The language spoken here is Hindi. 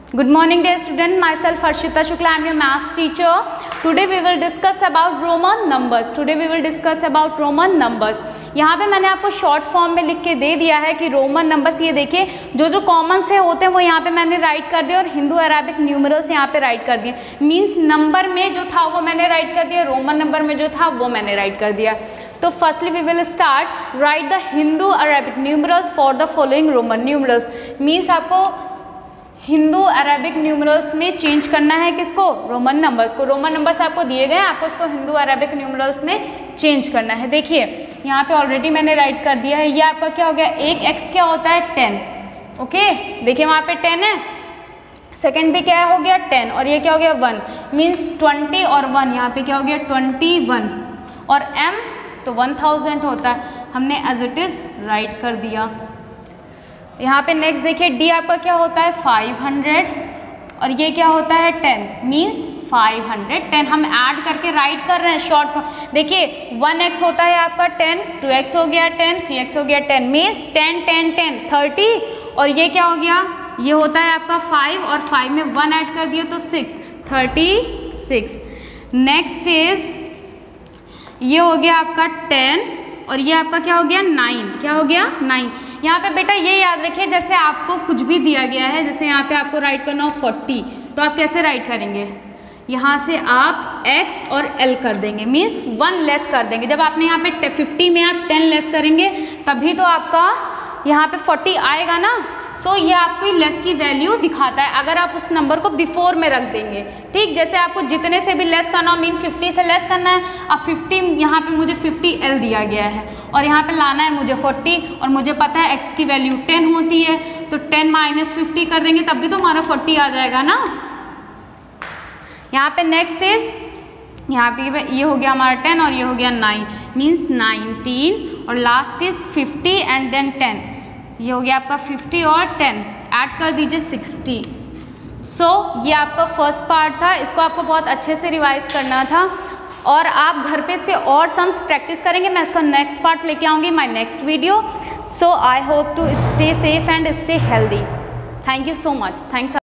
Good morning dear student, myself Harshita Shukla, I am your math teacher. Today we will discuss about Roman numbers. यहाँ पे मैंने आपको शॉर्ट फॉर्म में लिख के दे दिया है कि रोमन नंबर्स, ये देखिए जो कॉमन से होते हैं वो यहाँ पे मैंने राइट कर दिया और हिंदू अरेबिक न्यूमरल्स यहाँ पे राइट कर दिए। मींस नंबर में जो था वो मैंने राइट कर दिया, रोमन नंबर में जो था वो मैंने राइट कर दिया। तो firstly we will start write the Hindu Arabic numerals for the following Roman numerals. Means आपको हिंदू अरेबिक न्यूमरल्स में चेंज करना है किसको, रोमन नंबर्स को। रोमन नंबर्स आपको दिए गए, आपको इसको हिंदू अरेबिक न्यूमरल्स में चेंज करना है। देखिए यहाँ पे ऑलरेडी मैंने राइट कर दिया है। ये आपका क्या हो गया, एक x क्या होता है 10। ओके, देखिए वहाँ पे 10 है, सेकेंड भी क्या हो गया 10 और ये क्या हो गया 1। मीन्स 20 और 1 यहाँ पे क्या हो गया 21 और m तो 1000 होता है, हमने एज इट इज राइट कर दिया। यहाँ पे नेक्स्ट देखिए d आपका क्या होता है 500 और ये क्या होता है 10। मीन्स 510 हम ऐड करके राइट कर रहे हैं शॉर्ट फॉर्म। देखिए 1x होता है आपका 10, 2x हो गया 10, 3x हो गया 10। मीन्स 10 10 10 30 और ये क्या हो गया, ये होता है आपका 5 और 5 में 1 ऐड कर दिया तो 6, 36। नेक्स्ट इज ये हो गया आपका 10 और ये आपका क्या हो गया 9। क्या हो गया 9। यहाँ पे बेटा ये याद रखिए, जैसे आपको कुछ भी दिया गया है, जैसे यहाँ पे आपको राइट करना हो 40 तो आप कैसे राइट करेंगे, यहाँ से आप x और l कर देंगे, मीन्स 1 लेस कर देंगे। जब आपने यहाँ पे 50 में आप 10 लेस करेंगे तभी तो आपका यहाँ पे 40 आएगा ना। सो ये आपको लेस की वैल्यू दिखाता है अगर आप उस नंबर को बिफोर में रख देंगे। ठीक, जैसे आपको जितने से भी लेस करना हो, मीन 50 से लेस करना है, अब 50 यहाँ पे मुझे 50l दिया गया है और यहाँ पे लाना है मुझे 40 और मुझे पता है x की वैल्यू 10 होती है, तो 10 माइनस 50 कर देंगे तब भी तो हमारा 40 आ जाएगा ना। यहाँ पे नेक्स्ट इज यहाँ पे ये हो गया हमारा 10 और ये हो गया 9, मीन्स 19 और लास्ट इज 50 एंड देन 10। ये हो गया आपका 50 और 10 ऐड कर दीजिए 60। सो ये आपका फर्स्ट पार्ट था, इसको आपको बहुत अच्छे से रिवाइज करना था और आप घर पे इसके और सम्स प्रैक्टिस करेंगे। मैं इसका नेक्स्ट पार्ट लेके आऊँगी my next video. So I hope to stay safe and stay healthy. Thank you so much. Thanks.